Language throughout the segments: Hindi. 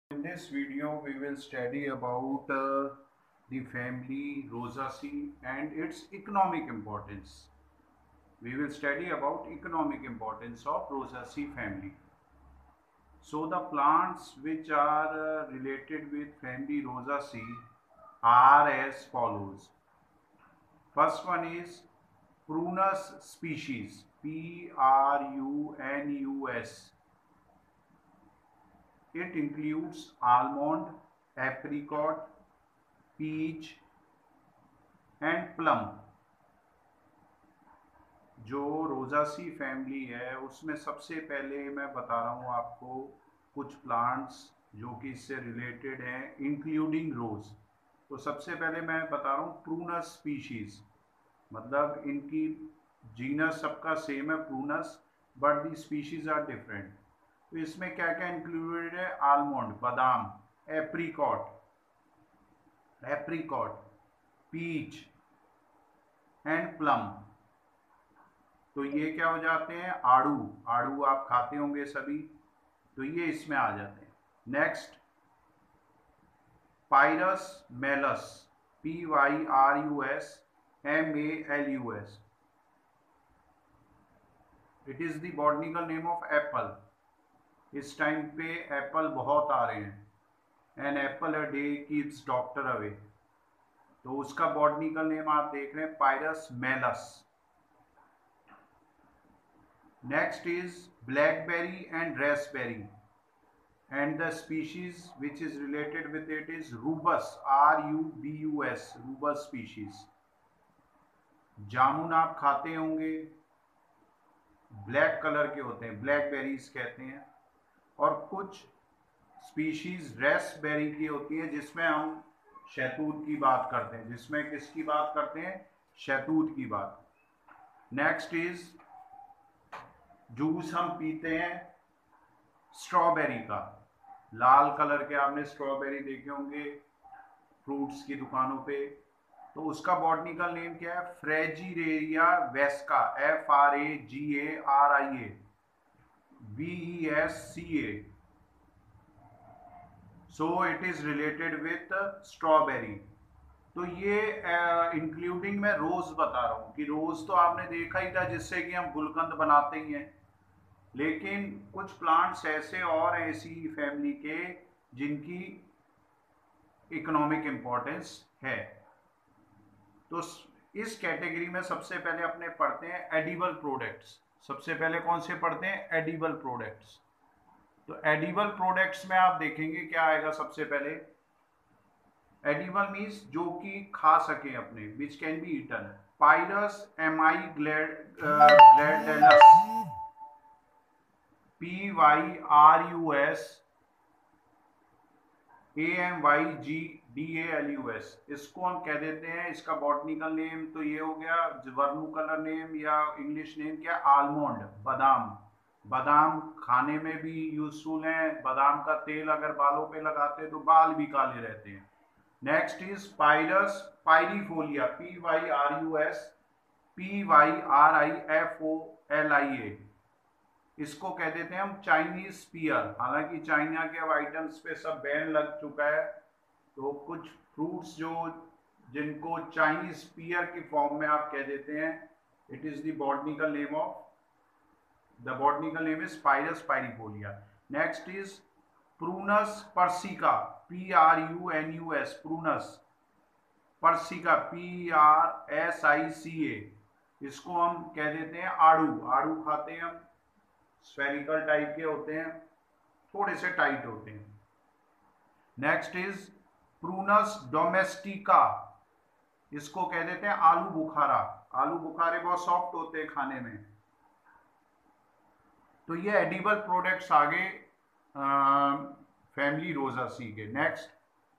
In this video, we will study about the family Rosaceae and its economic importance. We will study about economic importance of Rosaceae family. So the plants which are related with family Rosaceae are as follows. First one is Prunus species, Prunus. It includes almond, apricot, peach and plum. जो रोजासी फैमिली है उसमें सबसे पहले मैं बता रहा हूँ आपको कुछ प्लांट्स जो कि इससे रिलेटेड हैं इंक्लूडिंग रोज। तो सबसे पहले मैं बता रहा हूँ प्रूनस स्पीशीज, मतलब इनकी जीनस सबका सेम है Prunus, but the species are different. तो इसमें क्या क्या इंक्लूडेड है? आलमंड, बादाम, एप्रिकॉट, पीच एंड प्लम। तो ये क्या हो जाते हैं? आड़ू। आड़ू आप खाते होंगे सभी, तो ये इसमें आ जाते हैं। Next Pyrus malus, PYRUSMALUS। It is the botanical name of apple. इस टाइम पे एप्पल बहुत आ रहे हैं, an apple a day keeps doctor away. तो उसका बॉटनिकल नेम आप देख रहे हैं Pyrus malus. Next is blackberry and raspberry, and the species which is related with it is rubus, RUBUS, rubus species। जामुन आप खाते होंगे, ब्लैक कलर के होते हैं, ब्लैकबेरीज कहते हैं। और कुछ स्पीशीज रेस्पबेरी की होती है जिसमें हम शहतूत की बात करते हैं, जिसमें किसकी बात करते हैं? शहतूत की बात। नेक्स्ट इज जूस हम पीते हैं स्ट्रॉबेरी का, लाल कलर के आपने स्ट्रॉबेरी देखे होंगे फ्रूट्स की दुकानों पे। तो उसका बॉटनिकल नेम क्या है? Fragaria vesca, FRAGARIA VESCA। So it is related with strawberry. तो ये इंक्लूडिंग मैं रोज बता रहा हूँ कि रोज तो आपने देखा ही था जिससे कि हम गुलकंद बनाते ही हैं, लेकिन कुछ प्लांट्स ऐसे और हैं इसी फैमिली के जिनकी इकोनॉमिक इम्पोर्टेंस है। तो इस कैटेगरी में सबसे पहले अपने पढ़ते हैं एडिबल प्रोडक्ट्स। सबसे पहले कौन से पढ़ते हैं? Edible products. तो एडिबल प्रोडक्ट्स में आप देखेंगे क्या आएगा? सबसे पहले एडिबल मीन्स जो कि खा सके अपने, which can be eaten. Pyrus amygdalus, PYRUSAMYGDALUS। इसको हम कह देते हैं, इसका बॉटनिकल नेम तो ये हो गया, वर्नु कलर नेम या इंग्लिश नेम क्या? आलमंड, बादाम। बादाम खाने में भी यूजफुल है, बादाम का तेल अगर बालों पे लगाते हैं तो बाल भी काले रहते हैं। Next is Pyrus pyrifolia, PYRIFOLIA। इसको कह देते हैं हम चाइनीज स्पीयर। हालांकि चाइना के अब आइटम्स पे सब बैन लग चुका है, तो कुछ फ्रूट्स जो जिनको चाइनीज स्पीयर की फॉर्म में आप कह देते हैं, it is the botanical name of the botanical name is Pyrus pyrifolia. Next is Prunus persica, PRUNUS, Prunus persica, PRSICA। इसको हम कह देते हैं आड़ू। आड़ू खाते हैं हम, स्फेरिकल टाइप के होते हैं, थोड़े से टाइट होते हैं। नेक्स्ट इज प्रूनस डोमेस्टिका, इसको कह देते हैं आलू बुखारा। आलू बुखारे बहुत सॉफ्ट होते हैं खाने में। तो ये एडिबल प्रोडक्ट्स आगे फैमिली रोजासी के। Next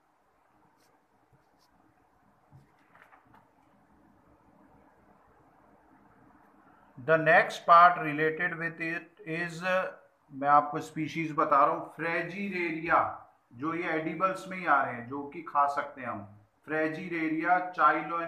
the next part related with it is, मैं आपको स्पीशीज बता रहा हूँ, फ्रेजिरेरिया। जो ये एडिबल्स में ही आ रहे हैं, जो कि खा सकते हैं हम। फ्रेजिरेरिया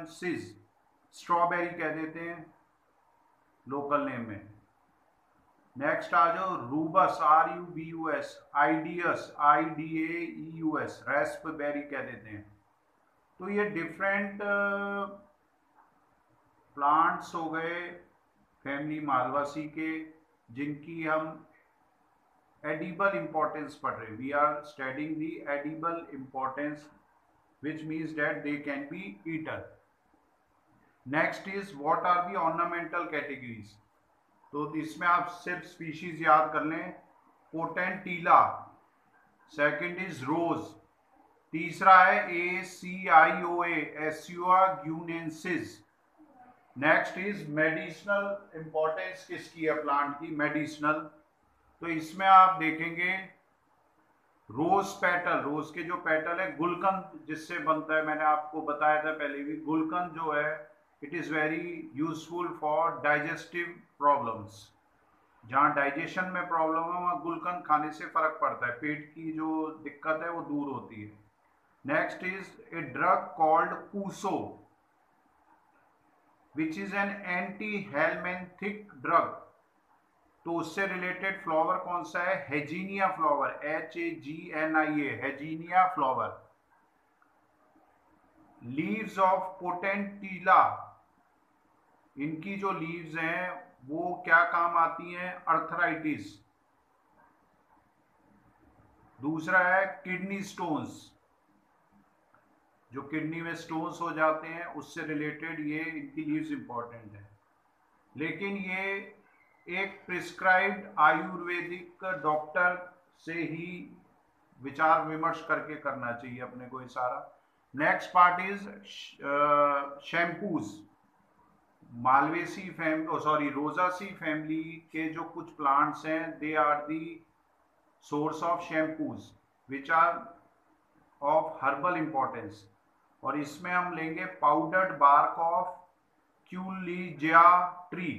चाइलोएंसिस, स्ट्रॉबेरी कह देते हैं लोकल नेम में। नेक्स्ट आ जाओ Rubus, RUBUS, idaeus, IDAEUS, raspberry कह देते हैं। तो ये डिफरेंट प्लांट्स हो गए फैमिली मालवासी के, जिनकी हम एडिबल इंपॉर्टेंस पढ़ रहे हैं। We are studying the edible importance which means that they can be eaten. Next is what are the ornamental categories? तो इसमें आप सिर्फ स्पीशीज याद कर लें। पोटेंटीला, सेकंड इज रोज, तीसरा है ACIOA, Acioa guianensis. Next is medicinal importance किसकी है प्लांट की, मेडिसिनल। तो इसमें आप देखेंगे रोज पेटल, रोज के जो पेटल है, गुलकंद जिससे बनता है, मैंने आपको बताया था पहले भी, गुलकंद जो है it is very useful for digestive problems. जहाँ डाइजेशन में प्रॉब्लम है वहाँ गुलकंद खाने से फर्क पड़ता है, पेट की जो दिक्कत है वो दूर होती है। Next is a drug called kousso which is an anti helminthic drug. तो उससे रिलेटेड फ्लावर कौन सा है, Hagenia flower, HAGNIA, Hagenia flower. Leaves of Potentilla, इनकी जो लीव्स हैं वो क्या काम आती हैं, अर्थराइटिस। दूसरा है किडनी स्टोन्स, जो किडनी में स्टोन्स हो जाते हैं उससे रिलेटेड ये इनकी लीव्स इंपॉर्टेंट है। लेकिन ये एक प्रिस्क्राइब्ड आयुर्वेदिक डॉक्टर से ही विचार विमर्श करके करना चाहिए अपने को ये सारा। Next part is shampoos. Malvaceae family, Rosaceae family के जो कुछ प्लांट्स हैं, they are the source of shampoos which are of herbal importance. और इसमें हम लेंगे powdered bark of quillaja tree,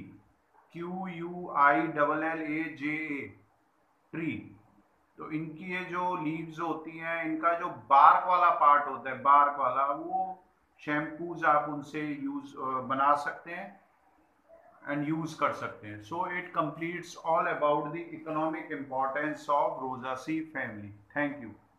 QUILLAJA tree. तो इनकी ये जो लीव्स होती हैं, इनका जो बार्क वाला पार्ट होता है, बार्क वाला, वो शैम्पूज आप उनसे यूज बना सकते हैं एंड यूज कर सकते हैं। So it completes all about the economic importance of Rosaceae family. Thank you.